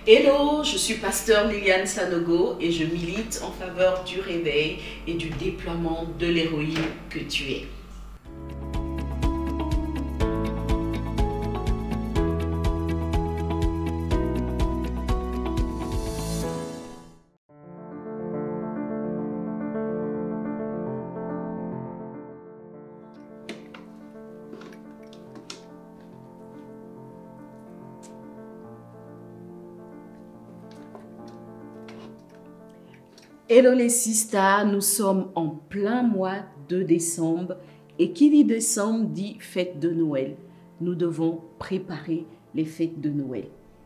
Hello, je suis pasteur Liliane Sanogo et je milite en faveur du réveil et du déploiement de l'héroïne que tu es. Hello les sisters, nous sommes en plein mois de décembre et qui dit décembre dit fête de Noël. Nous devons préparer les fêtes de Noël.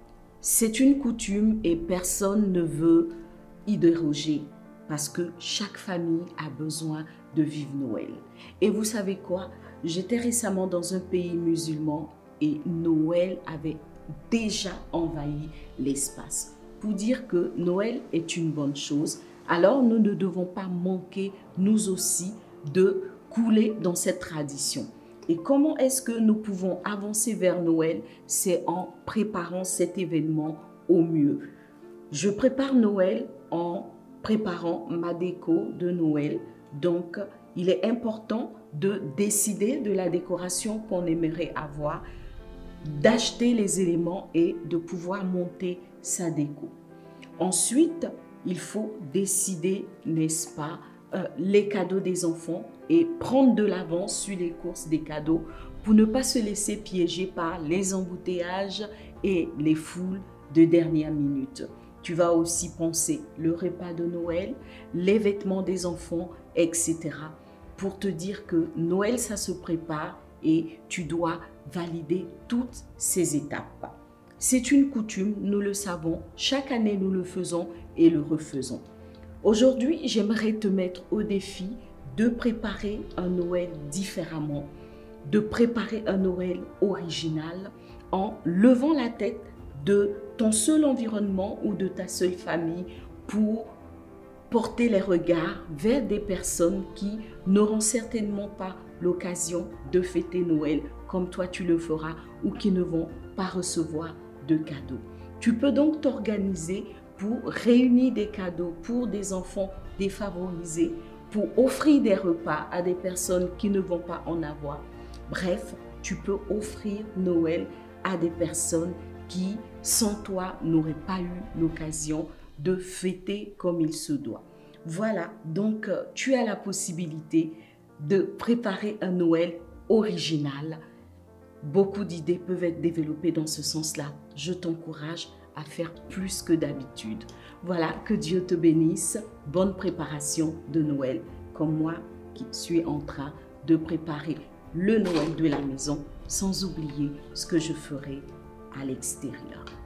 C'est une coutume et personne ne veut y déroger parce que chaque famille a besoin de vivre Noël. Et vous savez quoi? J'étais récemment dans un pays musulman et Noël avait déjà envahi l'espace. Pour dire que Noël est une bonne chose, alors nous ne devons pas manquer, nous aussi, de couler dans cette tradition. Et comment est-ce que nous pouvons avancer vers Noël? C'est en préparant cet événement au mieux. Je prépare Noël en préparant ma déco de Noël. Donc, il est important de décider de la décoration qu'on aimerait avoir, d'acheter les éléments et de pouvoir monter sa déco. Ensuite, il faut décider, n'est-ce pas, les cadeaux des enfants et prendre de l'avance sur les courses des cadeaux pour ne pas se laisser piéger par les embouteillages et les foules de dernière minute. Tu vas aussi penser le repas de Noël, les vêtements des enfants, etc. pour te dire que Noël, ça se prépare et tu dois valider toutes ces étapes. C'est une coutume, nous le savons, chaque année nous le faisons et le refaisons. Aujourd'hui, j'aimerais te mettre au défi de préparer un Noël différemment, de préparer un Noël original en levant la tête de ton seul environnement ou de ta seule famille pour porter les regards vers des personnes qui n'auront certainement pas l'occasion de fêter Noël comme toi tu le feras ou qui ne vont pas recevoir de cadeaux. Tu peux donc t'organiser pour réunir des cadeaux pour des enfants défavorisés, pour offrir des repas à des personnes qui ne vont pas en avoir. Bref, tu peux offrir Noël à des personnes qui, sans toi, n'auraient pas eu l'occasion de fêter comme il se doit. Voilà, donc tu as la possibilité de préparer un Noël original. Beaucoup d'idées peuvent être développées dans ce sens-là. Je t'encourage à faire plus que d'habitude. Voilà, que Dieu te bénisse. Bonne préparation de Noël, comme moi qui suis en train de préparer le Noël de la maison, sans oublier ce que je ferai à l'extérieur.